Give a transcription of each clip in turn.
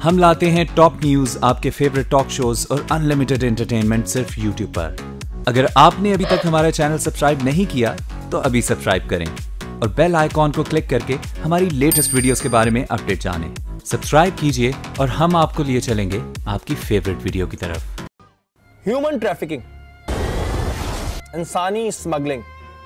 हम लाते हैं टॉप न्यूज, आपके फेवरेट टॉक शोज और अनलिमिटेड एंटरटेनमेंट सिर्फ यूट्यूब पर। अगर आपने अभी तक हमारा चैनल सब्सक्राइब नहीं किया तो अभी सब्सक्राइब करें और बेल आइकॉन को क्लिक करके हमारी लेटेस्ट वीडियोस के बारे में अपडेट जानें। सब्सक्राइब कीजिए और हम आपको लिए चलेंगे आपकी फेवरेट वीडियो की तरफ। ह्यूमन ट्रैफिकिंग, इंसानी स्मगलिंग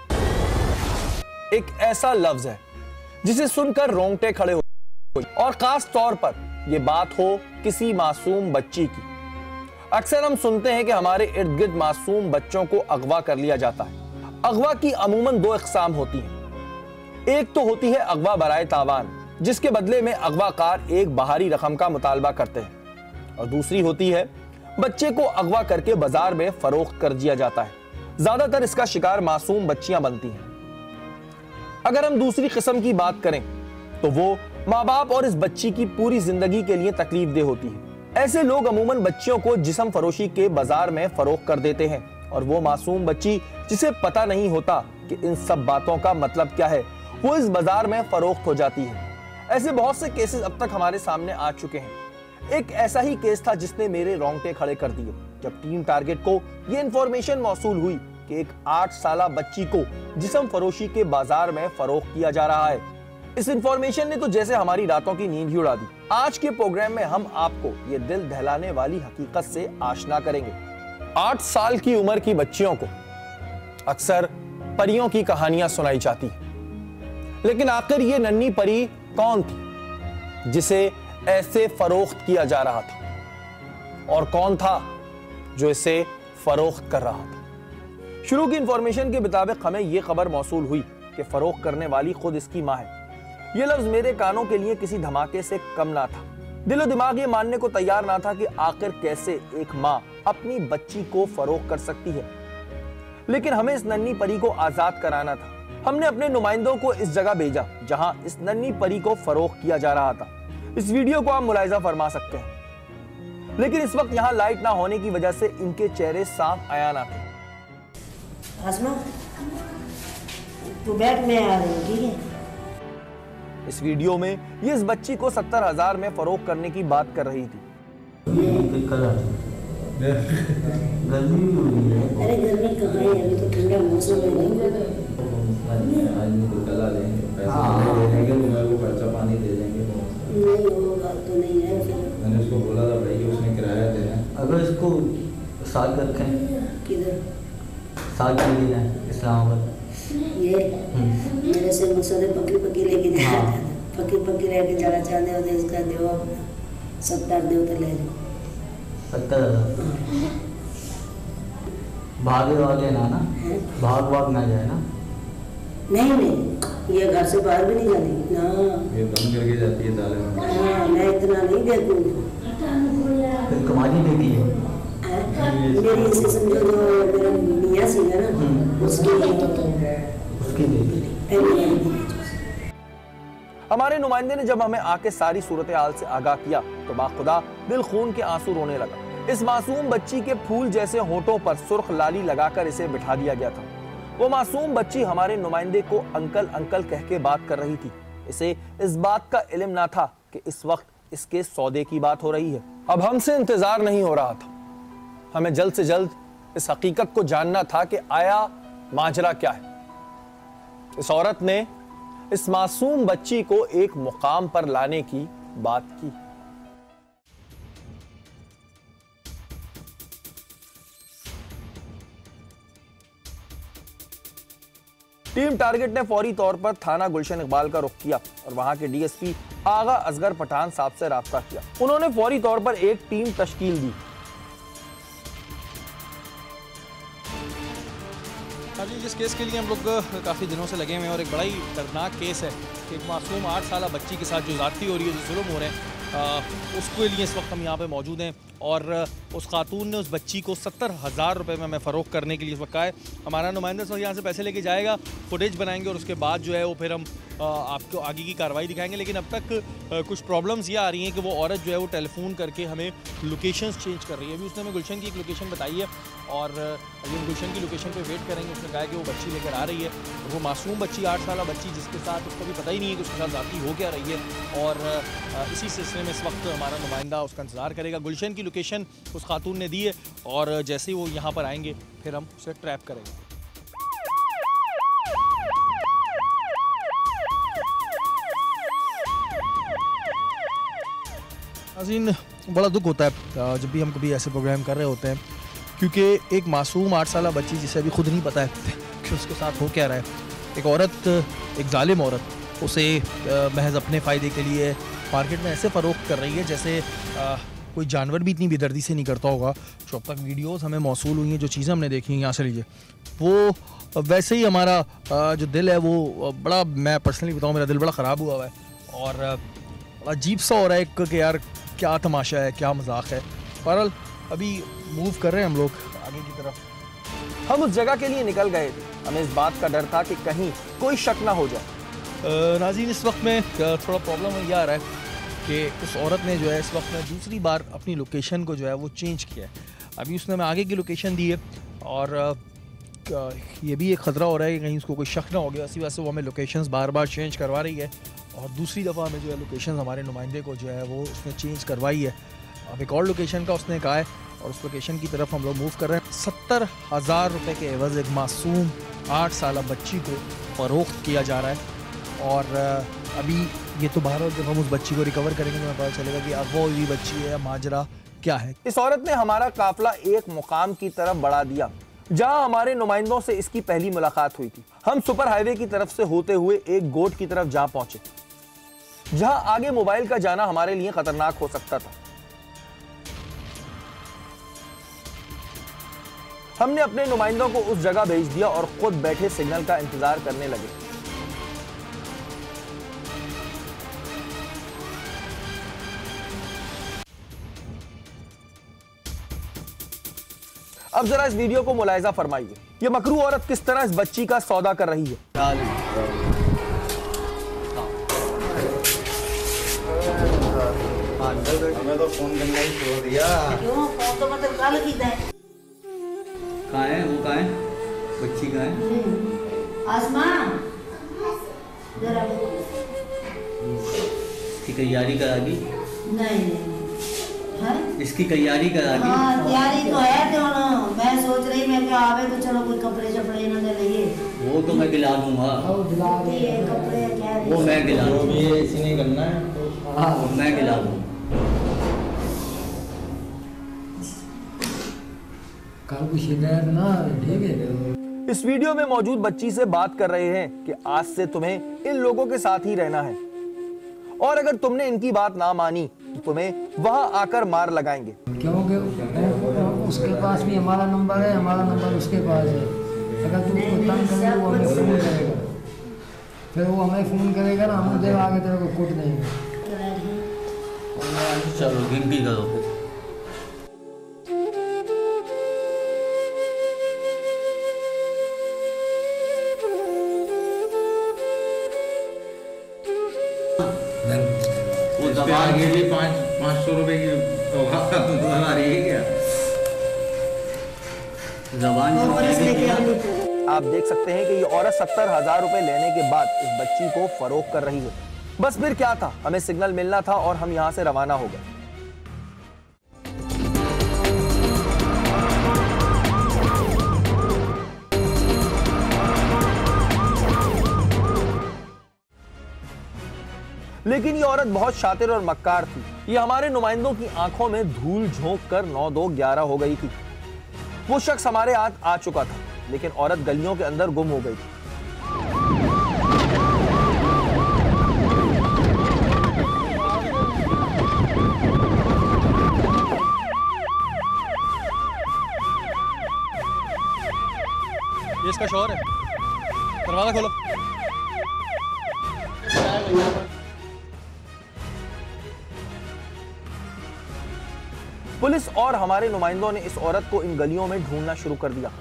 एक ऐसा लफ्ज है जिसे सुनकर रोंगटे खड़े हो, और खास तौर पर यह बात हो किसी मासूम बच्ची की। अक्सर हम सुनते हैं कि हमारे इर्द गिर्द मासूम बच्चों को अगवा कर लिया जाता है। अगवा की अमूमन दो इकसाम होती हैं। एक तो होती है अगवा बराए तावान, जिसके बदले में अगवाकार एक बाहरी रकम का मुतालबा करते हैं, और दूसरी होती है बच्चे को अगवा करके बाजार में फरोख्त कर दिया जाता है। ज्यादातर इसका शिकार मासूम बच्चियां बनती हैं। अगर हम दूसरी किस्म की बात करें तो वो माँ बाप और इस बच्ची की पूरी जिंदगी के लिए तकलीफ देह होती है। ऐसे लोग अमूमन बच्चियों को जिस्म फरोशी के बाजार में फरोख्त कर देते हैं, और वो मासूम बच्ची जिसे पता नहीं होता कि इन सब बातों का मतलब क्या है, वो इस बाजार में फरोख्त हो जाती है। ऐसे बहुत से केसेस अब तक हमारे सामने आ चुके हैं। एक ऐसा ही केस था जिसने मेरे रोंगटे खड़े कर दिए, जब टीम टारगेट को यह इंफॉर्मेशन मौसूल हुई कि एक 8 साला बच्ची को जिस्म फरोशी के बाजार में फरोख्त किया जा रहा है। इस इंफॉर्मेशन ने तो जैसे हमारी रातों की नींद ही उड़ा दी। आज के प्रोग्राम में हम आपको ये दिल दहलाने वाली हकीकत से आशना करेंगे। 8 साल की उम्र की बच्चियों को अक्सर परियों की कहानियां सुनाई जाती हैं, लेकिन आखिर ये नन्ही परी कौन थी जिसे ऐसे फरोख्त किया जा रहा था, और कौन था जो इसे फरोख्त कर रहा था? शुरू की इंफॉर्मेशन के मुताबिक हमें यह खबर मौसूल हुई कि फरोख्त करने वाली खुद इसकी मां है। यह लफ्ज मेरे कानों के लिए किसी धमाके से कम ना था। दिलो दिमाग ये मानने को तैयार ना था कि आखिर कैसे एक मां अपनी बच्ची को फरोख्त कर सकती है। लेकिन हमें इस नन्ही परी को आजाद कराना था। हमने अपने नुमाइंदों को इस जगह भेजा जहां इस नन्ही परी को फरोख्त किया जा रहा था। इस वीडियो को आप मुलाहिजा फरमा सकते हैं, लेकिन इस वक्त यहाँ लाइट ना होने की वजह से इनके चेहरे साफ आया ना थे। आसमा, तू बैठ, मैं आ रही हूँ, ठीक है? इस वीडियो में ये इस बच्ची को 70,000 में फरोख्त करने की बात कर रही थी। गर्मी कहाँ है? अरे गर्मी कहाँ है, अभी तो ठंडा मौसम है। पानी दे देंगे। नहीं, वो बात तो नहीं है। मैंने उसको बोला था भाई कि उसने किराया देना। अगर इसको साग रखें, किधर साग के लिए इस्लामाबाद, ये मेरे से मकसद है पक्की पक्की लेके जाना, पक्की पक्की लेके जाना चाहते हो तो इसका देव अपना 70 देव तो ले लो। 70,000 भागे वागे ना भाग ना जाए ना? नहीं, ये घर से बाहर भी नहीं जाती ना, ये बंद करके जाती है ताले में। हाँ, मैं इतना नहीं देखूंगी। फिर कमाली देती है मेरी इसे समझो, जो मेरा मियाँ सी है ना, उसकी हमारे नुमाइंदे ने जब हमें आके सारी सूरत हाल से आगाह किया तो बाखुदा दिल खून के आंसू रोने लगा। इस मासूम बच्ची के फूल जैसे होठों पर सुर्ख लाली लगाकर इसे बिठा दिया गया था। वो मासूम बच्ची हमारे नुमाइंदे को अंकल अंकल कह के बात कर रही थी। इसे इस बात का इल्म ना था कि इस वक्त इसके सौदे की बात हो रही है। अब हमसे इंतजार नहीं हो रहा था। हमें जल्द से जल्द इस हकीकत को जानना था कि आया माजरा क्या है। इस औरत ने इस मासूम बच्ची को एक मुकाम पर लाने की बात की। टीम टारगेट ने फौरी तौर पर थाना गुलशन इकबाल का रुख किया और वहां के डीएसपी आगा असगर पठान साहब से राब्ता किया। उन्होंने फौरी तौर पर एक टीम तश्कील दी। जी, जिस केस के लिए हम लोग काफ़ी दिनों से लगे हुए हैं और एक बड़ा ही दर्दनाक केस है कि एक मासूम 8 साला बच्ची के साथ जो ज़्यादती हो रही है, जो जुल्म हो रहे हैं, उसके लिए इस वक्त हम यहाँ पे मौजूद हैं और उस खातून ने उस बच्ची को 70,000 रुपये में हमें फ़रोख्त करने के लिए इस वक्त कहा है। हमारा नुमाइंदा इस वक्त यहाँ से पैसे लेके जाएगा, फुटेज बनाएंगे और उसके बाद जो है वो फिर हम आपको आगे की कार्रवाई दिखाएंगे। लेकिन अब तक कुछ प्रॉब्लम्स ये आ रही हैं कि वो औरत जो है वो टेलीफोन करके हमें लोकेशंस चेंज कर रही है। अभी उसने हमें गुलशन की एक लोकेशन बताई है और अभी हम गुलशन की लोकेशन पे वेट करेंगे। उसने कहा है कि वो बच्ची लेकर आ रही है, और वो मासूम बच्ची 8 साल बच्ची जिसके साथ उसको भी पता ही नहीं है कि उसके साथ ज़ाती हो क्या रही है। और इसी सिलसिले में इस वक्त हमारा नुमाइंदा उसका इंतज़ार करेगा। गुलशन की लोकेशन उस खातून ने दी है और जैसे ही वो यहाँ पर आएंगे फिर हम उसे ट्रैप करेंगे। नाज़रीन, बड़ा दुख होता है जब भी हम कभी ऐसे प्रोग्राम कर रहे होते हैं, क्योंकि एक मासूम 8 साल बच्ची जिसे अभी खुद नहीं पता है कि उसके साथ हो क्या रहा है, एक औरत, एक जालिम औरत उसे महज अपने फ़ायदे के लिए मार्केट में ऐसे फ़रोख्त कर रही है जैसे कोई जानवर भी इतनी बेदर्दी से नहीं करता होगा। जो अब तक वीडियोस हमें मौसूल हुई हैं, जो चीज़ें हमने देखी हैं, यहाँ से लीजिए, वो वैसे ही हमारा जो दिल है वो बड़ा, मैं पर्सनली बताऊँ, मेरा दिल बड़ा ख़राब हुआ है और अजीब सा हो रहा है कि यार क्या तमाशा है, क्या मजाक है। बहरहाल अभी मूव कर रहे हैं हम लोग आगे की तरफ। हम उस जगह के लिए निकल गए थे, हमें इस बात का डर था कि कहीं कोई शक ना हो जाए। नाज़रीन, इस वक्त में थोड़ा प्रॉब्लम ये आ रहा है कि उस औरत ने जो है इस वक्त में दूसरी बार अपनी लोकेशन को जो है वो चेंज किया है। अभी उसने हमें आगे की लोकेशन दी है और ये भी एक ख़तरा हो रहा है कि कहीं उसको कोई शक ना हो गया। इसी वजह से वो हमें लोकेशंस बार बार चेंज करवा रही है और दूसरी दफ़ा हमें जो है लोकेशन हमारे नुमाइंदे को जो है वो उसने चेंज करवाई है। अब एक और लोकेशन का उसने कहा है और उस लोकेशन की तरफ हम लोग मूव कर रहे हैं। 70,000 रुपये के एवज़ एक मासूम 8 साल बच्ची को फ़रोख्त किया जा रहा है और अभी ये तो बहरहाल जब हम उस बच्ची को रिकवर करेंगे तो पता चलेगा कि अगवा हुई बच्ची है, माजरा क्या है। इस औरत ने हमारा काफिला एक मुकाम की तरफ बढ़ा दिया जहां हमारे नुमाइंदों से इसकी पहली मुलाकात हुई थी। हम सुपर हाईवे की तरफ से होते हुए एक गोट की तरफ जा पहुंचे जहां आगे मोबाइल का जाना हमारे लिए खतरनाक हो सकता था। हमने अपने नुमाइंदों को उस जगह भेज दिया और खुद बैठे सिग्नल का इंतजार करने लगे। अब जरा इस वीडियो को मुलाहिजा फरमाइए, ये मकरू औरत किस तरह इस बच्ची का सौदा कर रही है। हमें तो फोन करना ही छोड़ दिया। क्यों? फोन तो मतलब कल की है। कहाँ है वो, कहाँ है बच्ची, कहाँ है आसमान जरा इसकी तैयारी करा दी? नहीं है? इसकी तैयारी करा दी? हाँ, तैयारी तो है दोनों। मैं सोच रही मैं क्या आवे तो चलो कोई कपड़े शपड़े ना लिए। वो तो मैं गिला दूंगा। ये कपड़े क्या है? वो मैं गिला दूंगा। भी ऐसी नहीं करना है। हाँ, मैं गिला दूंगा। कल कुछ शिकायत ना, ठीक है। इस वीडियो में मौजूद बच्ची से बात कर रहे हैं कि आज से तुम्हें इन लोगों के साथ ही रहना है और अगर तुमने इनकी बात ना मानी तो तुम्हें वहां आकर मार लगाएंगे। क्योंकि उसके पास भी हमारा नंबर है, हमारा नंबर उसके पास है। अगर तुम उसको तंग करेंगे वो हमें फ़ोन करेगा, फिर वो हमें फ़ोन करेगा ना, हम उधर आगे तेरे को कूट देंगे। चलो गिनती करो। आगे भी 500 रुपए की तुम आ रही है क्या? जबान आप देख सकते हैं कि ये औरत 70,000 रुपए लेने के बाद इस बच्ची को फरोख्त कर रही है। बस फिर क्या था, हमें सिग्नल मिलना था और हम यहां से रवाना हो गए। लेकिन ये औरत बहुत शातिर और मक्कार थी। ये हमारे नुमाइंदों की आंखों में धूल झोंक कर 9-2-11 हो गई थी। वो शख्स हमारे हाथ आ चुका था, लेकिन औरत गलियों के अंदर गुम हो गई थी। ये इसका शौहर है, दरवाजा खोलो। पुलिस और हमारे नुमाइंदों ने इस औरत को इन गलियों में ढूंढना शुरू कर दिया।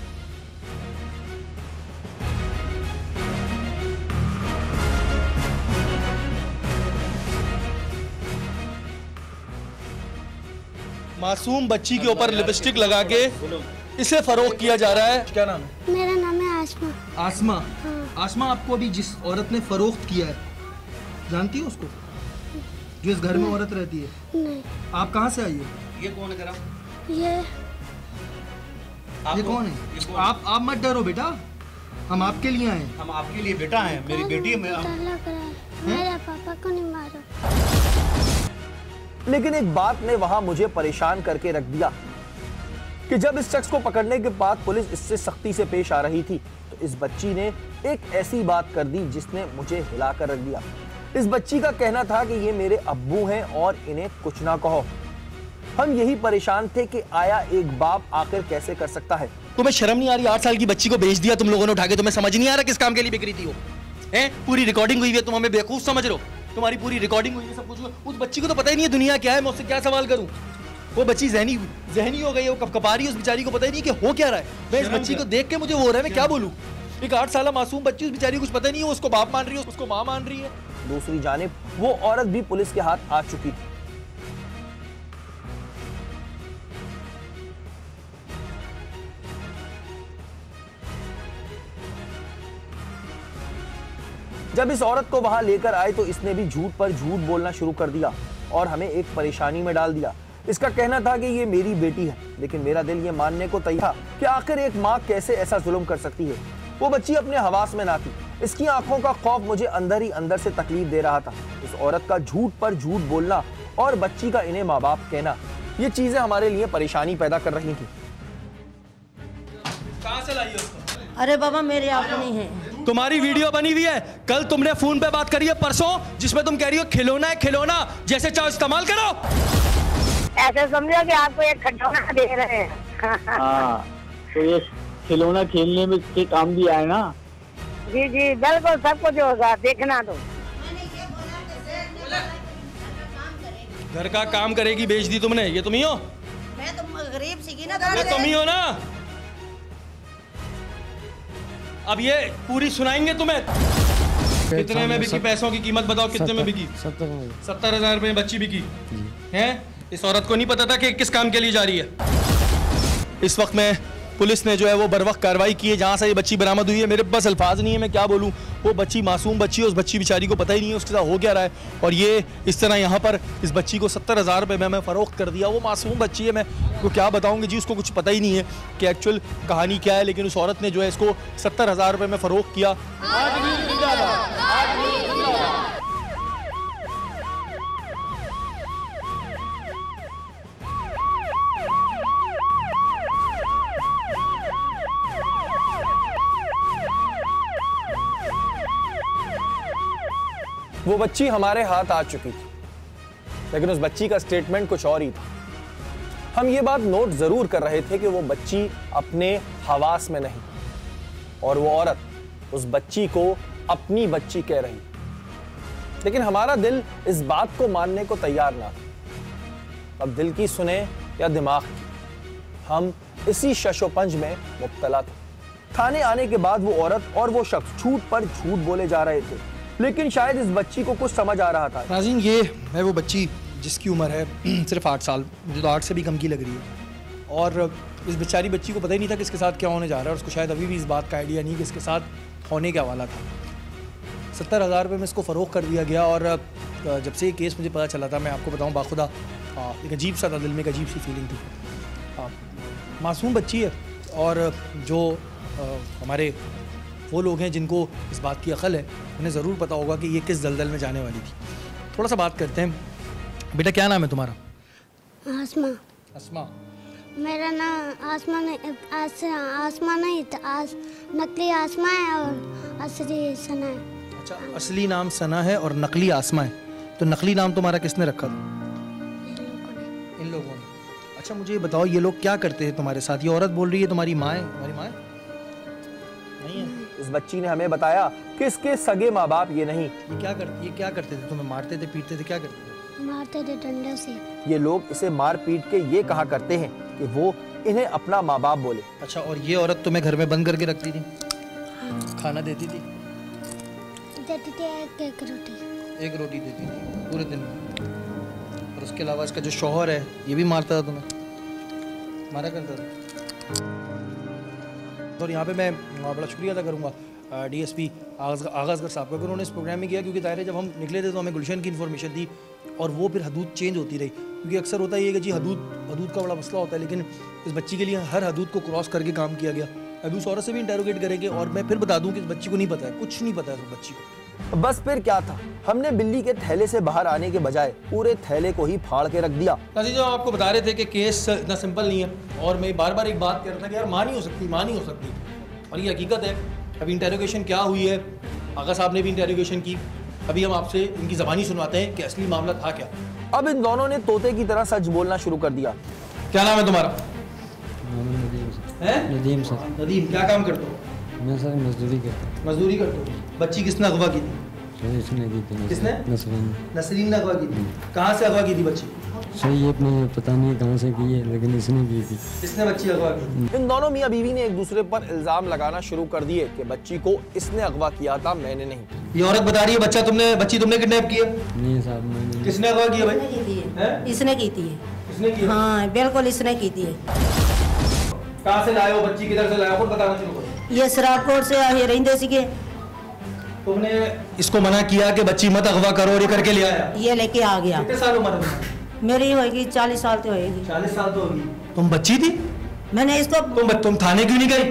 मासूम बच्ची के ऊपर लिपस्टिक लगा के इसे फरोख्त किया जा रहा है। क्या नाम है? मेरा नाम है आसमा। आसमा। हाँ। आसमा, आपको अभी जिस औरत ने फरोख्त किया है, जानती हो उसको, जो इस घर में औरत रहती है? नहीं। आप कहाँ से आई हो? ये कौन है? ये कौन है? आप मत डरो बेटा, हम आपके लिए आए। हम आपके लिए बेटा हैं, मेरी बेटी है। मेरे पापा को नहीं मारो। लेकिन एक बात ने वहां मुझे परेशान करके रख दिया कि जब इस शख्स को पकड़ने के बाद पुलिस इससे सख्ती से पेश आ रही थी तो इस बच्ची ने एक ऐसी बात कर दी जिसने मुझे हिलाकर रख दिया। इस बच्ची का कहना था कि ये मेरे अब्बू हैं और इन्हें कुछ ना कहो। हम यही परेशान थे कि आया एक बाप आखिर कैसे कर सकता है। तुम्हें शर्म नहीं आ रही? 8 साल की बच्ची को भेज दिया तुम लोगों ने उठा के। तुम्हें समझ नहीं आ रहा किस काम के लिए बिक रही थी वो? हैं? पूरी रिकॉर्डिंग हुई है, तुम हमें बेवकूफ समझ रहे हो? तुम्हारी पूरी रिकॉर्डिंग हुई है, सब कुछ हुआ। उस बच्ची को तो पता ही नहीं है दुनिया क्या है, मैं उससे क्या सवाल करूं? वो बच्ची जहनी हो गई है, वो कपकपा रही है, उस बेचारी को पता ही नहीं कि हो क्या रहा है। मैं इस बच्ची को देख के मुझे वो हो रहा है, मैं क्या बोलूं? एक 8 साल मासूम बच्ची, उस बेचारी को कुछ पता नहीं है, वो उसको बाप मान रही है, उसको माँ मान रही है। दूसरी जानिब वो औरत भी पुलिस के हाथ आ चुकी थी। जब इस औरत को वहां लेकर आए तो इसने भी झूठ पर झूठ बोलना शुरू कर दिया और हमें एक परेशानी में डाल दिया। इसका कहना था कि ये मेरी बेटी है, लेकिन मेरा दिल ये मानने को तैयार था कि आखिर एक माँ कैसे ऐसा जुल्म कर सकती है। वो बच्ची अपने हवास में ना थी। इसकी आंखों का खौफ मुझे अंदर ही अंदर से तकलीफ दे रहा था। इस औरत का झूठ पर झूठ बोलना और बच्ची का इन्हें माँ बाप कहना, ये चीजें हमारे लिए परेशानी पैदा कर रही थी। कहां से लाई उसको? अरे बाबा मेरे अपनी है। तुम्हारी वीडियो बनी हुई है, कल तुमने फोन पे बात करी है परसों, जिसमें तुम कह रही हो खिलौना है खिलौना, जैसे चाहो इस्तेमाल करो। ऐसे समझो कि आपको एक खिलौना दे रहे हैं। हाँ, तो ये खिलौना खेलने में के काम भी आए ना? जी जी बिल्कुल, सब कुछ होगा, देखना तो। घर का काम करेगी, बेच दी तुमने, ये तुम ही हो? मैं तो गरीब सी ना, ये तुम ही हो ना? अब ये पूरी सुनाएंगे तुम्हें। कितने में बिकी? पैसों की कीमत बताओ, कितने में बिकी? 70,000 रुपए में बच्ची बिकी है। इस औरत को नहीं पता था कि किस काम के लिए जा रही है। इस वक्त में पुलिस ने जो है वो बरवक्त कार्रवाई की है जहाँ से ये बच्ची बरामद हुई है। मेरे पास अल्फाज नहीं है, मैं क्या बोलूँ। वो बच्ची मासूम बच्ची है, उस बच्ची बेचारी को पता ही नहीं है उसके साथ हो क्या रहा है, और ये इस तरह यहाँ पर इस बच्ची को 70,000 रुपये में मैं फ़रोख्त कर दिया। वो मासूम बच्ची है, मैं तो क्या बताऊँगी जी, उसको कुछ पता ही नहीं है कि एक्चुअल कहानी क्या है, लेकिन उस औरत ने जो है इसको 70,000 रुपये में फ़रोख्त किया। वो बच्ची हमारे हाथ आ चुकी थी, लेकिन उस बच्ची का स्टेटमेंट कुछ और ही था। हम ये बात नोट जरूर कर रहे थे कि वो बच्ची अपने हवास में नहीं, और वो औरत उस बच्ची को अपनी बच्ची कह रही, लेकिन हमारा दिल इस बात को मानने को तैयार ना था। अब दिल की सुने या दिमाग की, हम इसी शशोपंज में मुब्तला थे। थाने आने के बाद वो औरत और वो शख्स झूठ पर झूठ बोले जा रहे थे, लेकिन शायद इस बच्ची को कुछ समझ आ रहा था। नाज़रीन, ये है वो बच्ची जिसकी उम्र है सिर्फ 8 साल, मुझे तो 8 से भी कम की लग रही है। और इस बेचारी बच्ची को पता ही नहीं था कि इसके साथ क्या होने जा रहा है, और उसको शायद अभी भी इस बात का आइडिया नहीं कि इसके साथ होने क्या वाला था। 70,000 रुपये में इसको फ़रोख्त कर दिया गया। और जब से ये केस मुझे पता चला था, मैं आपको बताऊँ बाखुदा एक अजीब सा था, दिल में एक अजीब सी फीलिंग थी। मासूम बच्ची है, और जो हमारे वो लोग हैं जिनको इस बात की अकल है, उन्हें ज़रूर पता होगा कि ये किस दलदल में जाने वाली थी। थोड़ा सा बात करते हैं। बेटा क्या नाम है तुम्हारा? आसमा। आसमा। मेरा नाम आसमा नहीं, आसमा नहीं था, नकली आसमा है और असली सना है। अच्छा, असली नाम सना है और नकली आसमा है। तो नकली नाम तुम्हारा किसने रखा था? इन लोगों ने। अच्छा मुझे बताओ, ये लोग क्या करते हैं तुम्हारे साथ? ये औरत बोल रही है तुम्हारी माँ है। तुम्हारी माँ नहीं है? इस बच्ची ने हमें बताया कि इसके सगे माँ बाप ये नहीं। ये क्या करते थे? तुम्हें मारते थे, पीटते थे, क्या करते थे? मारते थे डंडे से। ये लोग इसे मार पीट के ये कहा करते हैं कि वो इन्हें अपना माँ बाप बोले। अच्छा, और ये औरत तुम्हें घर में बंद करके रखती थी? खाना देती थी? देती थी एक रोटी। एक रोटी देती थी पूरे दिन में। और उसके अलावा इसका जो शौहर है ये भी मारता था तुम्हें? मारा करता था। और यहाँ पे मैं बड़ा शुक्रिया अदा करूँगा डीएसपी आगाज़गर साहब का, उन्होंने इस प्रोग्राम में किया, क्योंकि दायरे जब हम निकले थे तो हमें गुलशन की इन्फॉर्मेशन दी और वो फिर हदूद चेंज होती रही, क्योंकि अक्सर होता ही है कि जी हदूद का बड़ा मसला होता है, लेकिन इस बच्ची के लिए हर हदूद को क्रॉस करके काम किया गया। अभी उस औरत से भी इंटेरोगेट करेंगे और मैं फिर बता दूं कि इस बच्ची को नहीं पता है, कुछ नहीं पता है उस बच्ची को। बस फिर क्या था, हमने बिल्ली के थैले से बाहर आने के बजाय पूरे थैले को ही फाड़ के रख दिया। जो आपको बता रहे थे कि केस इतना सिंपल नहीं है, और मैं बार बार एक बात कह रहा था कि यार मां नहीं हो सकती, और ये हकीकत है। अभी इंटेरोगेशन क्या हुई है, आगा साहब ने भी इंटेरोगेशन की, अभी हम आपसे इनकी ज़बानी सुनवाते हैं कि असली मामला था क्या। अब इन दोनों ने तोते की तरह सच बोलना शुरू कर दिया। क्या नाम है तुम्हारा? नदीम सर। नदीम, क्या काम करते हो? मैं सर मजदूरी करता हूँ। मजदूरी करते हो? बच्ची किसने अगवा की थी? इसने की थी। किसने? नसरीन ने अगवा की थी। कहाँ से अगवा की थी बच्ची? सर ये अपने पता नहीं कहाँ से की है, लेकिन इसने की थी। इसने बच्ची अगवा की? इन दोनों मियाँ बीवी ने एक दूसरे पर इल्जाम लगाना शुरू कर दिए कि बच्ची को इसने अगवा किया था, मैंने नहीं। ये औरत बता रही है बच्ची तुमने किडनैप किया? नहीं साहब, मैंने। किसने अगवा किया भाई? इसने की थी। इसने की? हाँ बिल्कुल इसने की थी। कहाँ से लाए हो बच्ची, किधर से लाए हो, खुद बताना शुरू करो। ये शराबकोट से ये रहंदे सीगे। तुमने इसको मना किया कि बच्ची मत अगवा करो और ये करके ले आया? ये लेके आ गया। कितने साल उम्र है? मेरी होगी 40 साल तो होगी। 40 साल तो होगी। तुम बच्ची थी? मैंने इसको तुम थाने क्यों नहीं गई?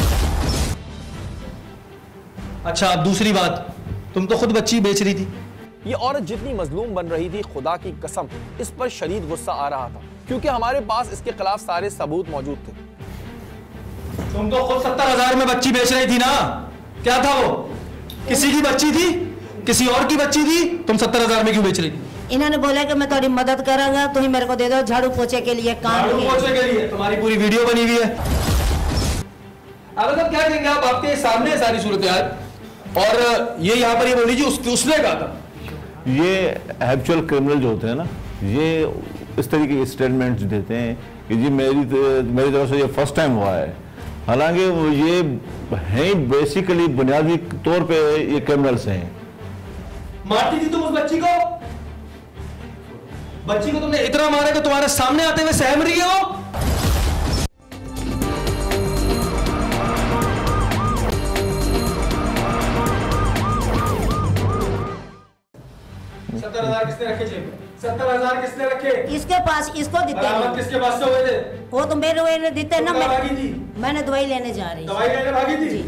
अच्छा, अब दूसरी बात, तुम तो खुद बच्ची बेच रही थी। ये औरत जितनी मजलूम बन रही थी, खुदा की कसम इस पर शदीद गुस्सा आ रहा था, क्योंकि हमारे पास इसके खिलाफ सारे सबूत मौजूद थे। तुम तो खुद 70,000 में बच्ची बेच रही थी ना? क्या था वो? किसी की बच्ची थी, किसी और की बच्ची थी, तुम 70,000 में क्यों बेच रही थी? इन्होंने बोला कि मैं तुम्हारी मदद करूंगा, तुम ही मेरे को दे दो झाड़ू पोछे के लिए, काम झाड़ू पोछे के लिए। तुम्हारी पूरी वीडियो बनी हुई है। अब तो क्या कहेंगे आप, आपके सामने है सारी सूरत हाल, और ये यहाँ पर ये बोल लीजिए उसने कहा था। ये एक्चुअल क्रिमिनल जो होते हैं ना, ये इस तरीके के स्टेटमेंट्स देते हैं कि जी मेरी तरफ से ये फर्स्ट टाइम हुआ है, हालांकि ये हैं बेसिकली बुनियादी तौर पे ये क्रिमिनल्स हैं। मारती थी तुम उस बच्ची को तुमने इतना मारा कि तुम्हारे सामने आते हुए सहम रही है वो? 70,000 किसने रखे जेब में? 70,000 किसने रखे? इसके पास, इसको देते हैं। किसके पास से हुए थे? वो तो मेरे हुए देते ना। मैंने दवाई लेने जा रही। दवाई लेने भागी थी?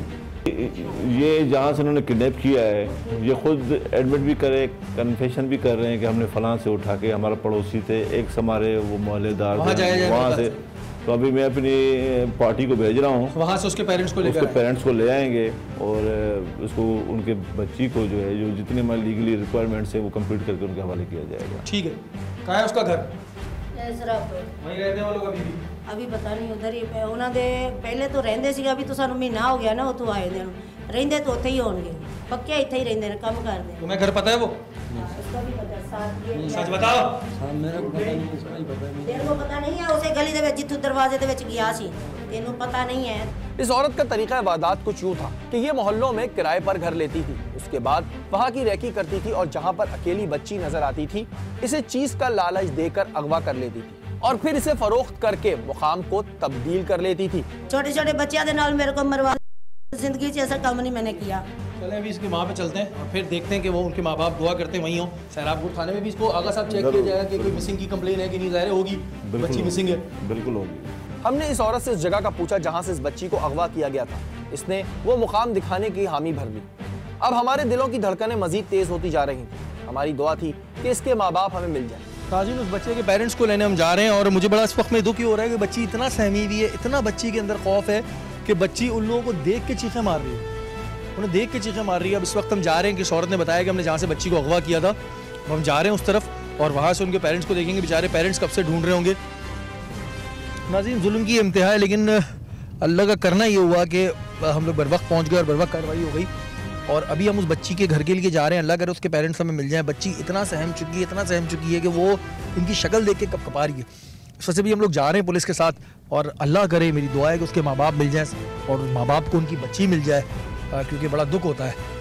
ये जहाँ से उन्होंने किडनैप किया है, ये खुद एडमिट भी करे, कन्फेशन भी कर रहे हैं कि हमने फलां से उठा के, हमारा पड़ोसी थे, एक हमारे वो मोहल्लेदार वहाँ से, तो अभी मैं अपनी पार्टी को भेज रहा हूँ, वहाँ से उसके पेरेंट्स को ले आएंगे और उसको उनके बच्ची को जो है, जो जितने हमारे लीगली रिक्वायरमेंट्स है वो कंप्लीट करके उनके हवाले किया जाएगा। ठीक है। कहाँ है उसका घर? वहीं रहते वो लोग अभी पता नहीं उधर ही उन्होंने पहले तो रहंदे सी, अभी तो सानू महीना हो गया ना उतो आए दिन, रहंदे तो उत्थे ही होंगे, पक्के इत्थे ही रहंदे ने, काम करदे। तुम्हें घर पता है वो? उसका भी पता, साथ ये सच बताओ। मेरा को पता नहीं, इसका ही पता नहीं। तेरे को पता नहीं है? उसे गली दे विच जिथु दरवाजे दे विच गया सी, तेनू पता नहीं है? इस औरत का तरीका वारदात कुछ यूं था कि ये मोहल्लों में किराए पर घर लेती थी, उसके बाद वहाँ की रैकी करती थी और जहाँ पर अकेली बच्ची नजर आती थी, इसे चीज का लालच देकर अगवा कर लेती थी और फिर इसे फरोख्त करके मुकाम को तब्दील कर लेती थी। छोटे छोटे बच्चियों के नाल मेरे को मरवा, जिंदगी से ऐसा काम नहीं मैंने किया। चलें अभी इसके माँ पे चलते हैं और फिर देखते हैं कि वो उनके माँ बाप दुआ करते हैं वहीं हो। सैराबपुर थाने में भी इसको आगा साहब चेक किया जाएगा कि कोई मिसिंग की कंप्लेन है कि नहीं, ज़ाहिर होगी बच्ची मिसिंग है। बिल्कुल होगी। हमने इस औरत से इस जगह का पूछा जहाँ से इस बच्ची को अगवा किया गया था, इसने वो मुकाम दिखाने की हामी भर दी। अब हमारे दिलों की धड़कनें मजीद तेज होती जा रही थी। हमारी दुआ थी कि इसके माँ बाप हमें मिल जाए। ताजिन, उस बच्चे के पेरेंट्स को लेने हम जा रहे हैं और मुझे बड़ा इस वक्त में दुख हो रहा है कि बच्ची इतना सहमी हुई है, इतना बच्ची के अंदर खौफ है कि बच्ची उन लोगों को देख के चीखें मार रही है, उन्हें देख के चीखें मार रही है। अब इस वक्त हम जा रहे हैं कि इस औरत ने बताया कि हमने जहाँ से बच्ची को अगवा किया था, हम जा रहे हैं उस तरफ और वहाँ से उनके पेरेंट्स को देखेंगे। बेचारे पेरेंट्स कब से ढूंढ रहे होंगे। नाज़रीन, जुल्म की इंतहा है, लेकिन अल्लाह का करना ये हुआ कि हम लोग बर वक्त पहुँच गए और बर वक्त कार्रवाई हो गई और अभी हम उस बच्ची के घर के लिए जा रहे हैं। अल्लाह करे उसके पेरेंट्स हमें मिल जाए। बच्ची इतना सहम चुकी है कि वो इनकी शक्ल देख के कपकपा रही है। इस वजह से भी हम लोग जा रहे हैं पुलिस के साथ, और अल्लाह करे, मेरी दुआ है कि उसके माँ बाप मिल जाए और माँ बाप को उनकी बच्ची मिल जाए, क्योंकि बड़ा दुख होता है।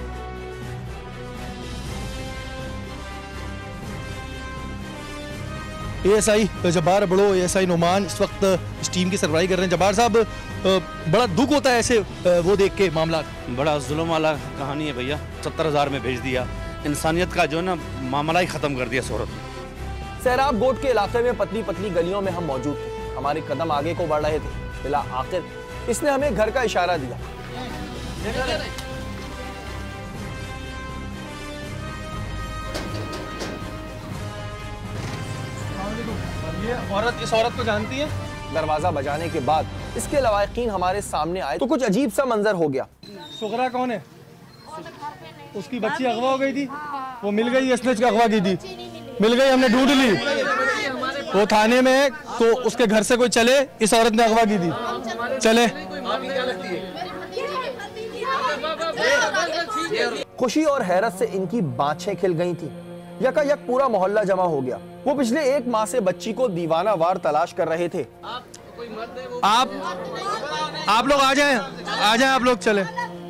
एएसआई जब्बार बड़ो, एएसआई नोमान इस वक्त इस टीम की सरबराही कर रहे हैं। जब्बार साहब, बड़ा दुख होता है ऐसे वो देख के मामला। बड़ा जुल्म वाला कहानी है भैया। 70,000 में भेज दिया, इंसानियत का जो ना मामला ही खत्म कर दिया सूरत में। सैराब गोट के इलाके में पतली पतली गलियों में हम मौजूद थे। हमारे कदम आगे को बढ़ रहे थे। बिला आखिर इसने हमें घर का इशारा दिया। इस औरत को जानती है? दरवाजा बजाने के बाद इसके लवाकिन हमारे सामने आए तो कुछ अजीब सा मंजर हो गया। सुगरा कौन है? उसकी बच्ची अगवा हो गई थी, वो मिल गई, इसने अगवा की थी, मिल गई, हमने ढूंढ ली, वो थाने में है। तो उसके घर से कोई चले, इस औरत ने अगवा की थी, चले। खुशी और हैरत से इनकी बाँछें खिल गई थी। यकायक पूरा मोहल्ला जमा हो गया। वो पिछले 1 माह से बच्ची को दीवाना वार तलाश कर रहे थे। आप लोग आ जाएं आप लोग, चले।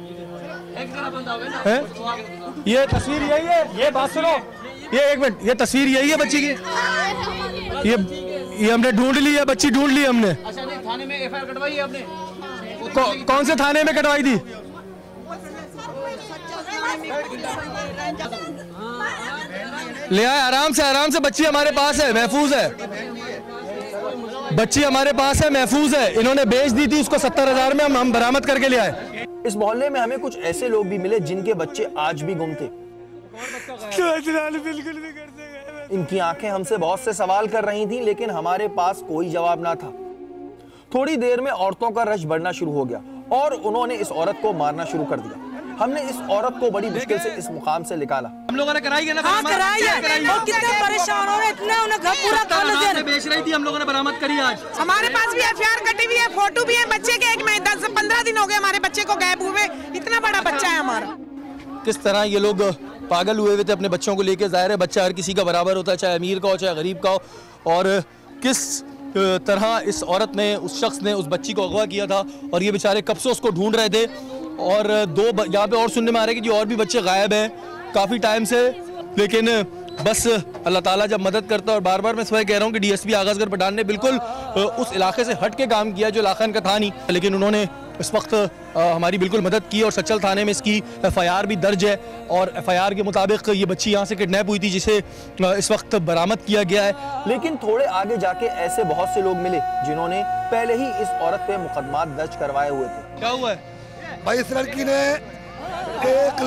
ये तस्वीर यही है, ये बात सुनो, ये 1 मिनट, ये तस्वीर यही है बच्ची की। ये हमने ढूंढ ली है, बच्ची ढूंढ ली हमने। थाने में एफआईआर कटवाई है आपने? कौन से थाने में कटवाई थी? ले आए, आराम से बच्ची हमारे पास है, महफूज है, बच्ची हमारे पास है, महफूज है। इन्होंने बेच दी थी उसको 70,000 में, हम बरामद करके ले आए। इस मोहल्ले में हमें कुछ ऐसे लोग भी मिले जिनके बच्चे आज भी गुम थे। इनकी आंखें हमसे बहुत से सवाल कर रही थीं, लेकिन हमारे पास कोई जवाब ना था। थोड़ी देर में औरतों का रश बढ़ना शुरू हो गया और उन्होंने इस औरत को मारना शुरू कर दिया। हमने इस औरत को बड़ी मुश्किल से इस मुकाम से निकाला। हम लोगों ने कराई है ना? हाँ, कराई है। और कितने परेशान हो रहे, इतने उन्हें घर पूरा खाना बेच रही थी, हम लोगों ने बरामद करी आज। हमारे पास भी एफआईआर कटी हुई है, फोटो भी है बच्चे के। 10 से 15 दिन हो गए हमारे बच्चे को गायब हुए। इतना बड़ा बच्चा है हमारा। किस तरह ये लोग पागल हुए थे अपने बच्चों को लेके। जाहिर है बच्चा हर किसी का बराबर होता है, चाहे अमीर का हो चाहे गरीब का हो। और किस तरह इस औरत ने, उस शख्स ने उस बच्ची को अगवा किया था और ये बेचारे कब से उसको ढूंढ रहे थे। और 2 यहाँ पे और सुनने में आ रहा है कि और भी बच्चे गायब हैं काफ़ी टाइम से। लेकिन बस अल्लाह ताला जब मदद करता है, और बार बार मैं इसमें कह रहा हूँ कि डीएसपी आगाज़गर पठान ने बिल्कुल उस इलाके से हट के काम किया जो इलाका इनका था नहीं, लेकिन उन्होंने इस वक्त हमारी बिल्कुल मदद की। और सचल थाने में इसकी एफआईआर भी दर्ज है और एफआईआर के मुताबिक ये बच्ची यहाँ से किडनैप हुई थी, जिसे इस वक्त बरामद किया गया है। लेकिन थोड़े आगे जाके ऐसे बहुत से लोग मिले जिन्होंने पहले ही इस औरत पे मुकदमा दर्ज करवाए हुए थे। क्या हुआ है भाई? इस लड़की ने एक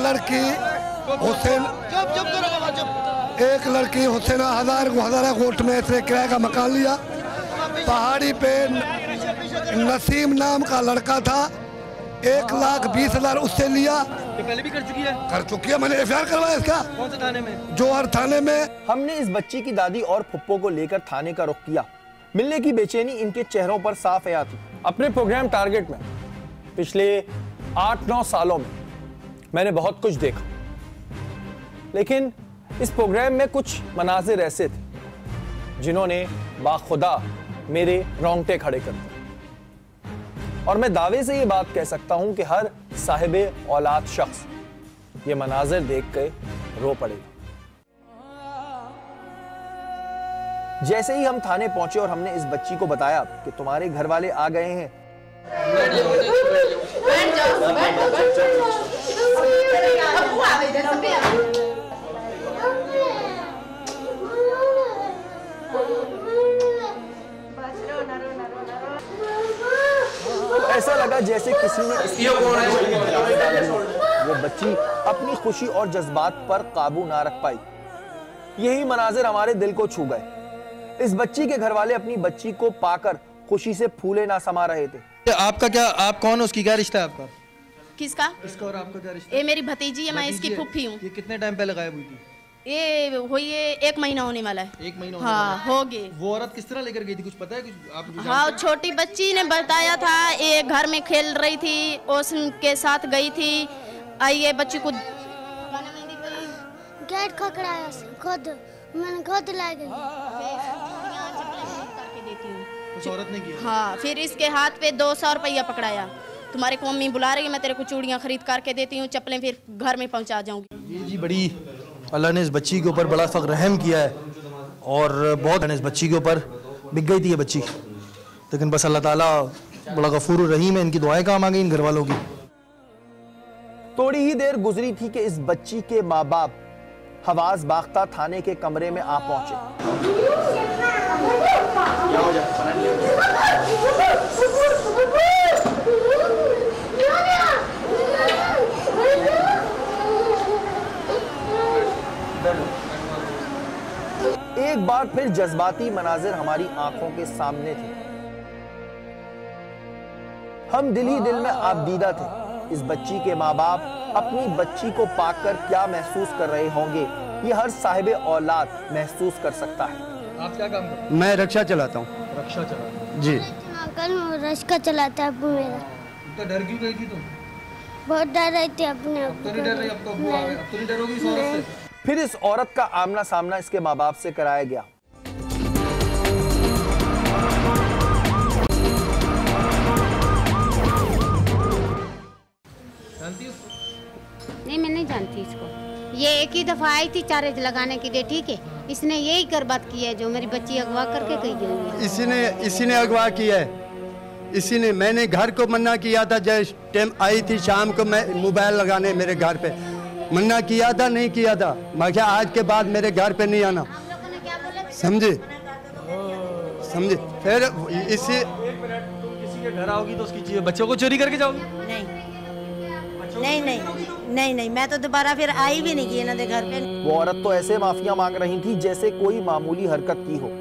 लड़की हुसैन हज़ारा कोट में इसने किराए का मकान लिया। पहाड़ी पे नसीम नाम का लड़का था, 1,20,000 उससे लिया। ये पहले भी कर चुकी है? मैंने एफआईआर करवाया इसका। कौन से थाने में? जोहर थाने में। हमने इस बच्ची की दादी और फुप्पो को लेकर थाने का रुख किया। मिलने की बेचैनी इनके चेहरों पर साफ आया थी। अपने प्रोग्राम टारगेट में पिछले 8-9 सालों में मैंने बहुत कुछ देखा, लेकिन इस प्रोग्राम में कुछ मनाजिर ऐसे थे जिन्होंने बाखुदा मेरे रोंगटे खड़े कर दिए। और मैं दावे से ये बात कह सकता हूं कि हर साहिबे औलाद शख्स ये मनाजिर देख के रो पड़ेगा। जैसे ही हम थाने पहुंचे और हमने इस बच्ची को बताया कि तुम्हारे घर वाले आ गए हैं, तो ऐसा लगा जैसे किसी ने वो बच्ची अपनी खुशी और जज्बात पर काबू ना रख पाई। यही मनाजिर हमारे दिल को छू गए। इस बच्ची के घर वाले अपनी बच्ची को पाकर खुशी से फूले ना समा रहे थे। आपका क्या, आप कौन हो, उसकी क्या रिश्ता है आपका? किसका? इसका और आपका क्या रिश्ता? ये मेरी भतीजी है, मैं इसकी फूफी हूँ। ये कितने टाइम पहले गायब हुई थी? ये हुई है 1 महीना होने वाला है। 1 महीना? हाँ, हो गए। वो औरत किस तरह लेकर गई थी, कुछ पता है कुछ आप? हाँ, छोटी बच्ची ने बताया था, ये घर में खेल रही थी, उसके साथ गई थी। आई है बच्ची को गेट खकड़ाया खुद, मैंने खुद ला गई। उस औरत ने किया? हाँ, फिर इसके हाथ पे 200 रुपया पकड़ाया। तुम्हारे को मम्मी बुला रही है, मैं तेरे को चूड़ियाँ खरीद करके देती हूँ, चप्पलें फिर घर में पहुँचा जाऊँगी। जी बड़ी अल्लाह ने इस बच्ची के ऊपर बड़ा सख्त रहम किया है और बहुत इस बच्ची के ऊपर बिक गई थी ये बच्ची, लेकिन बस अल्लाह ताला बड़ा गफूर रहीम है, इनकी दुआएं काम आ गई इन घर वालों की। थोड़ी ही देर गुजरी थी कि इस बच्ची के माँ बाप हवास बाख्ता थाने के कमरे में आ पहुंचे। एक बार फिर जज्बाती मनाजिर हमारी आंखों के सामने थे। हम दिल ही दिल में आबदीदा थे। इस बच्ची के माँ बाप अपनी बच्ची को पाकर क्या महसूस कर रहे होंगे, ये हर साहिब औलाद महसूस कर सकता है। आप क्या काम करते हैं? मैं रिक्शा चलाता हूँ। रिक्शा चलाता हूँ जी। रिक्शा चलाता है अब्बू मेरा। तो डर क्यों गई थी तुम? बहुत डर रही थी अपने आप। तो नहीं डर रही, अब तो अब्बू आ गए, अब तो नहीं डरोगी इस औरत से? फिर इस औरत का आमना सामना इसके माँ बाप से कराया गया। नहीं, मैं नहीं जानती इसको। ये एक ही दफा आई थी चार्ज लगाने के लिए, ठीक है। इसने यही कर बात की है जो मेरी बच्ची अगवा करके गई हुई है। इसी ने अगवा किया है। इसी ने, मैंने घर को मना किया था जब टाइम आई थी शाम को, मैं मोबाइल लगाने मेरे घर पे मना किया था, नहीं किया था। मैं क्या आज के बाद मेरे घर पे नहीं आना, समझे? फिर इसी किसी के घर आओगी तो उसकी बच्चों को चोरी करके जाओगी? नहीं, मैं तो दोबारा फिर आई भी नहीं की इन्हों के घर पे। वो औरत तो ऐसे माफिया मांग रही थी जैसे कोई मामूली हरकत की हो।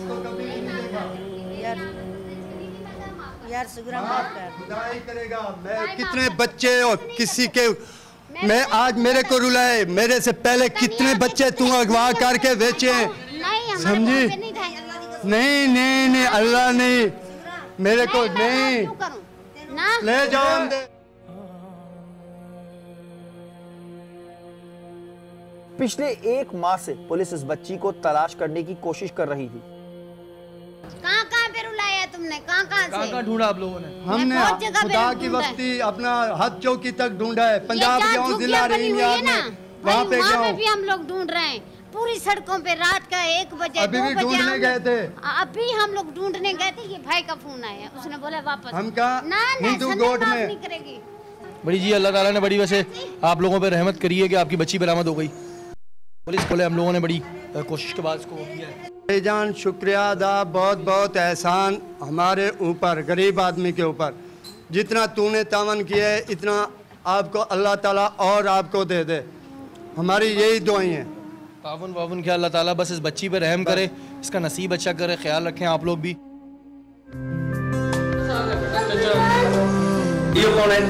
यार सुगरा माफ कर। खुदाई करेगा, मैं कितने बच्चे और किसी के, मैं आज मेरे को रुलाए, मेरे से पहले कितने बच्चे तू अगवा करके बेचे, समझी? नहीं, अल्लाह नहीं, मेरे को नहीं ले जाओ। पिछले 1 माह से पुलिस इस बच्ची को तलाश करने की कोशिश कर रही थी। कहाँ पे रुलाया तुमने? कहाँ ढूंढा आप लोगों ने? हमने खुदा की वक्ती अपना हद चौकी तक ढूंढा है, पंजाब गाँव जिला रहीमयाद में, वहाँ पे भी हम लोग ढूंढ रहे हैं, पूरी सड़कों पे रात का 1 बजे अभी भी ढूंढने गए थे। अभी हम लोग ढूंढने गए थे, ये भाई का फोन आया, उसने बोला वापस हम कहा हिंदू गोट में। बड़ी जी अल्लाह ताला ने बड़ी वैसे आप लोगों पे रहमत करी है कि आपकी बच्ची बरामद हो गई। पुलिस बोले हम लोगों ने बड़ी कोशिश के बाद इसको किया है। जान शुक्रिया अदा, बहुत बहुत एहसान हमारे ऊपर, गरीब आदमी के ऊपर। जितना तूने तावन किया है इतना आपको अल्लाह ताला और आपको दे दे, हमारी यही दुआएं हैं। तावन वावन क्या, अल्लाह ताला बस इस बच्ची पे रहम करे, इसका नसीब अच्छा करे, ख्याल रखें आप लोग भी। ये कौन है?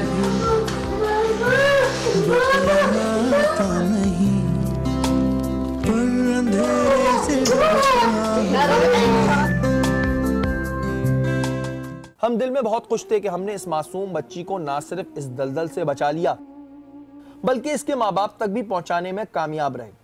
हम दिल में बहुत खुश थे कि हमने इस मासूम बच्ची को ना सिर्फ इस दलदल से बचा लिया बल्कि इसके माँ बाप तक भी पहुंचाने में कामयाब रहे।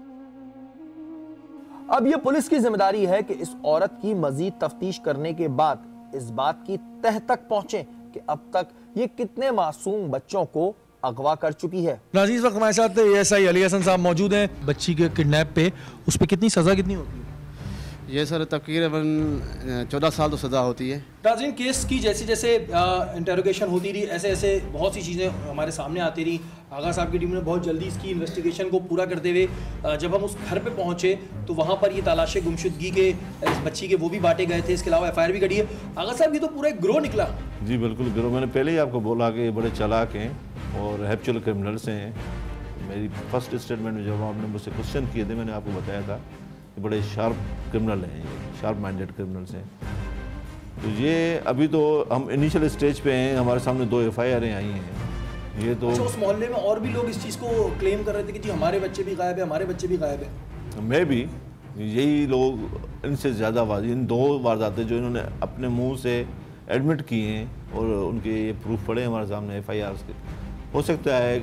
अब यह पुलिस की जिम्मेदारी है कि इस औरत की मजीद तफ्तीश करने के बाद इस बात की तह तक पहुंचे कि अब तक ये कितने मासूम बच्चों को अगवा कर चुकी है। नाज़रीन, इस वक्त हमारे साथ एएसआई अली हसन साहब मौजूद हैं। बच्ची के किडनैप पे उस पर कितनी सजा कितनी होती है? ये सर तकरीबन 14 साल तो सज़ा होती है। नाज़रीन, केस की जैसे जैसे इंटेरोगेशन होती रही, ऐसे ऐसे बहुत सी चीज़ें हमारे सामने आती रही। आगा साहब की टीम ने बहुत जल्दी इसकी इन्वेस्टिगेशन को पूरा करते हुए जब हम उस घर पे पहुंचे तो वहाँ पर ये तलाश गुमशुदगी के इस बच्ची के वो भी बांटे गए थे। इसके अलावा FIR भी कटी है। आगा साहब, ये तो पूरा एक ग्रोह निकला। जी बिल्कुल ग्रोह, मैंने पहले ही आपको बोला कि बड़े चालाक हैं और हैप्चुअल क्रिमिनल्स हैं। मेरी फर्स्ट स्टेटमेंट में जब आपने मुझसे क्वेश्चन किए थे मैंने आपको बताया था कि बड़े शार्प क्रिमिनल हैं, ये शार्प माइंडेड क्रिमिनल्स हैं। तो ये अभी तो हम इनिशियल स्टेज पे हैं, हमारे सामने 2 FIR आई हैं। ये तो अच्छा, उस मोहल्ले में और भी लोग इस चीज़ को क्लेम कर रहे थे कि जी हमारे बच्चे भी गायब है, हमारे बच्चे भी गायब है। मैं भी, यही लोग इनसे ज़्यादा इन 2 वारदातें जो इन्होंने अपने मुंह से एडमिट किए हैं और उनके ये प्रूफ पड़े हमारे सामने FIRs के। हो सकता है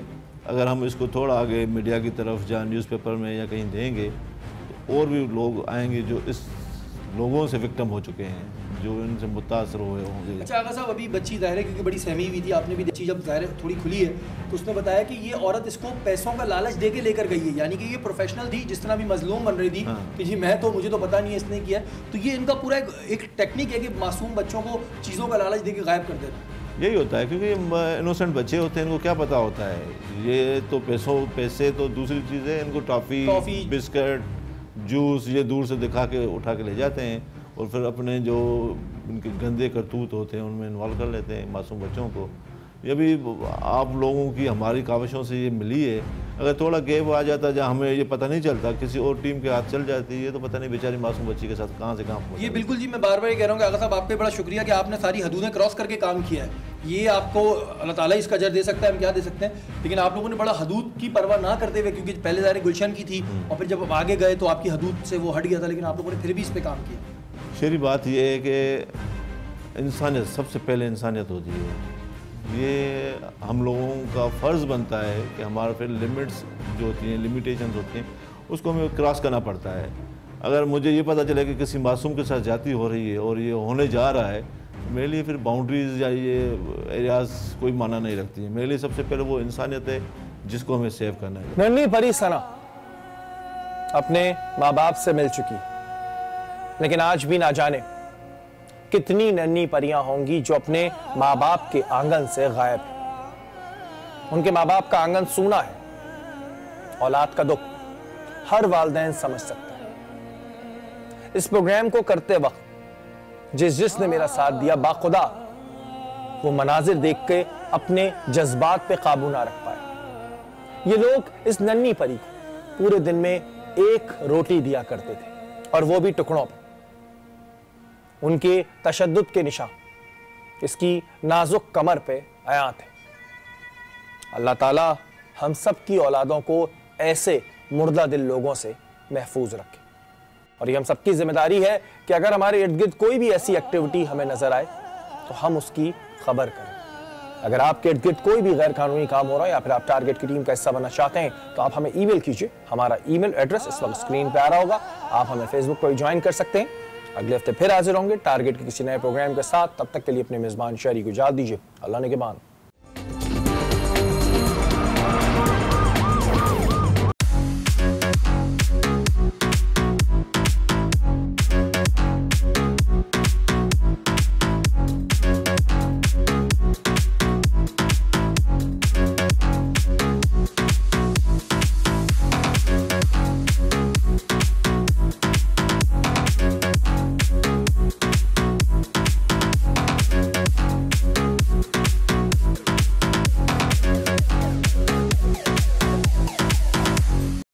अगर हम इसको थोड़ा आगे मीडिया की तरफ या न्यूज़पेपर में या कहीं देंगे तो और भी लोग आएंगे जो इस लोगों से विक्टिम हो चुके हैं, जो इनसे मुतासर हुए होंगे। अच्छा आगा साहब, अभी बच्ची ज़ाहिर है क्योंकि बड़ी सहमी हुई थी, आपने भी बच्ची जब ज़ाहिर थोड़ी खुली है तो उसने बताया कि ये औरत इसको पैसों का लालच दे के लेकर गई है, यानी कि ये प्रोफेशनल थी, जिस तरह भी मजलूम बन रही थी कि जी मुझे तो पता नहीं है इसने किया। तो ये इनका पूरा एक टेक्निक है कि मासूम बच्चों को चीज़ों का लालच दे के गायब कर देना। यही होता है क्योंकि इनोसेंट बच्चे होते हैं, इनको क्या पता होता है, ये तो पैसे तो दूसरी चीज़ें, इनको टॉफ़ी बिस्किट जूस ये दूर से दिखा के उठा के ले जाते हैं और फिर अपने जो उनके गंदे करतूत होते हैं उनमें इन्वॉल्व कर लेते हैं मासूम बच्चों को। ये भी आप लोगों की हमारी काविशों से ये मिली है। अगर थोड़ा गैप आ जाता जहाँ हमें ये पता नहीं चलता, किसी और टीम के हाथ चल जाती है, तो पता नहीं बेचारी मासूम बच्ची के साथ कहाँ से कहाँ पहुँच। ये बिल्कुल जी, मैं बार बार ये कह रहा हूँ कि आगा साहब आप पे बड़ा शुक्रिया कि आपने सारी हदूदें क्रॉस करके काम किया है। ये आपको अल्लाह ताला इसका अजर दे सकता है, हम क्या दे सकते हैं, लेकिन आप लोगों ने बड़ा हदूद की परवाह ना करते हुए, क्योंकि पहले ज़ाहिर गुलशन की थी और फिर जब आप आगे गए तो आपकी हदूद से वो हट गया था, लेकिन आप लोगों ने फिर भी इस पर काम किया। शेरी बात ये है कि इंसानियत सबसे पहले इंसानियत होती है। ये हम लोगों का फ़र्ज़ बनता है कि हमारे फिर लिमिट्स जो होती हैं, लिमिटेशंस होती हैं, उसको हमें क्रॉस करना पड़ता है। अगर मुझे ये पता चले कि किसी मासूम के साथ ज़्यादती हो रही है और ये होने जा रहा है, मेरे लिए फिर बाउंड्रीज़ या ये एरियाज़ कोई माना नहीं रखती है। मेरे लिए सबसे पहले वो इंसानियत है जिसको हमें सेव करना है। नन्ही परी सना अपने माँ बाप से मिल चुकी, लेकिन आज भी ना जाने कितनी नन्ही परियां होंगी जो अपने माँ बाप के आंगन से गायब हैं। उनके माँ बाप का आंगन सूना है। औलाद का दुख हर वालिदैन समझ सकता है। इस प्रोग्राम को करते वक्त जिसने मेरा साथ दिया, बाखुदा वो मनाजिर देख के अपने जज्बात पे काबू ना रख पाए। ये लोग इस नन्ही परी को पूरे दिन में एक रोटी दिया करते थे, और वो भी टुकड़ों पे। उनके तशद्दुद के निशान इसकी नाजुक कमर पे आया थे। अल्लाह ताला हम सब की औलादों को ऐसे मुर्दा दिल लोगों से महफूज रखे। और ये हम सबकी जिम्मेदारी है कि अगर हमारे इर्द गिर्द कोई भी ऐसी एक्टिविटी हमें नजर आए तो हम उसकी खबर करें। अगर आपके इर्द गिर्द कोई भी गैर कानूनी काम हो रहा है या फिर आप टारगेट की टीम का हिस्सा बनना चाहते हैं तो आप हमें ईमेल कीजिए। हमारा ईमेल एड्रेस इस वक्त स्क्रीन पे आ रहा होगा। आप हमें फेसबुक पर ज्वाइन कर सकते हैं। अगले हफ्ते फिर हाजिर होंगे टारगेट के किसी नए प्रोग्राम के साथ। तब तक के लिए अपने मेजबान शहरी को इजाज़त दीजिए। अल्लाह ने के बाद।